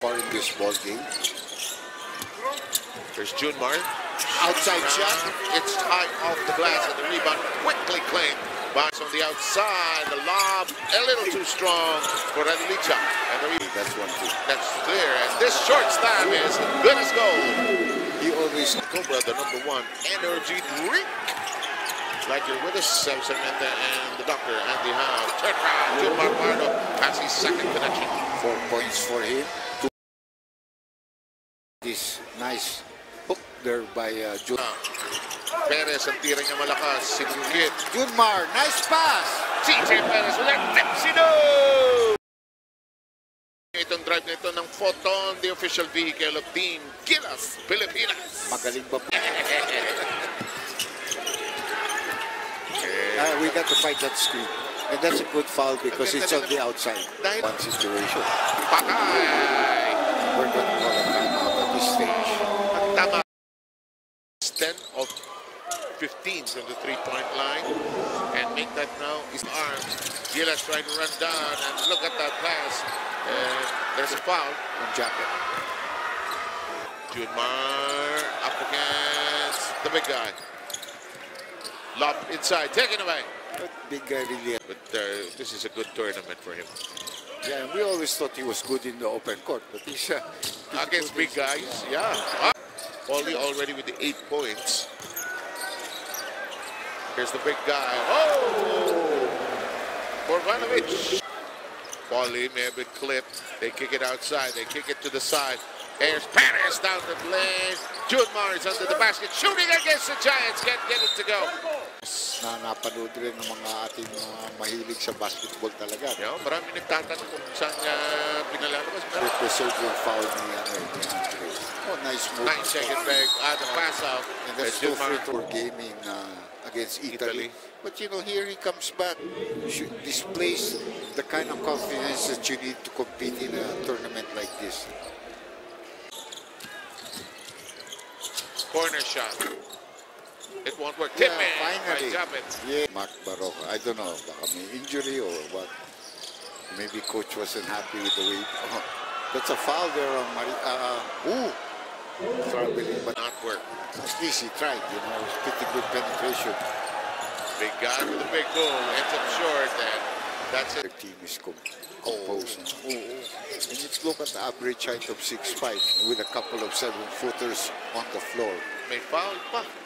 part in this ball game. There's Junmar. Outside shot. It's high off the glass and the rebound quickly claimed by on the outside. The lob a little too strong for Radilica. And That's one too. that's clear. And this short stab is good as gold. He always Cobra, the #1 energy drink. Like you're with us, Samson and the doctor and the hound. Turn around. Junmar Fajardo has his second connection. 4 points for him. This nice hook there by Junmar. Perez ang tira niya malakas. Sinugit. Junmar, nice pass. CJ Perez with a Pepsi-No! Itong drive nito ng Photon, the official vehicle of Team Gilas, Pilipinas. Magaling ba? We got to fight that screen. And that's a good foul because it's on the outside. One situation. Patay! We're going to call a timeout at this stage. Ang tama. 10 of 15 from the three-point line. And make that now is arms. Gilas trying to run down and look at that pass. And there's a foul On Jacket. Junmar up against the big guy. Lob inside, taken away. That big guy really. But this is a good tournament for him. Yeah, we always thought he was good in the open court, but he's Against big guys, yeah. Paulie already with the 8 points. Here's the big guy. Oh! Marjanovic. Paulie may have been clipped. They kick it outside. They kick it to the side. There's Perez down the lane. Junmar is under the basket. Shooting against the Giants. Can't get it to go. Napanood rin ng mga ating mahilig sa basketball talaga. Yeah, marami nagtatanong kung saan niya pinalalabas. Represent yung foul ni Andre. Oh, nice move. 9-second break. The pass out. And that's no free throw game in, against Italy. But you know, here he comes back. Displays the kind of confidence that you need to compete in a tournament like this. Corner shot. It won't work. Yeah, Tip in. finally. Right, it. Yeah, Mark Baroka. I don't know, baka may injury or what. Maybe coach wasn't happy with the way. Oh, that's a foul there on traveling, but Not work. at least he tried. You know, it was pretty good penetration. Big guy with a big goal. Ends up short. And that's it. Their team is composed. And let's look at the average height of 6'5" with a couple of 7-footers on the floor. May foul pa.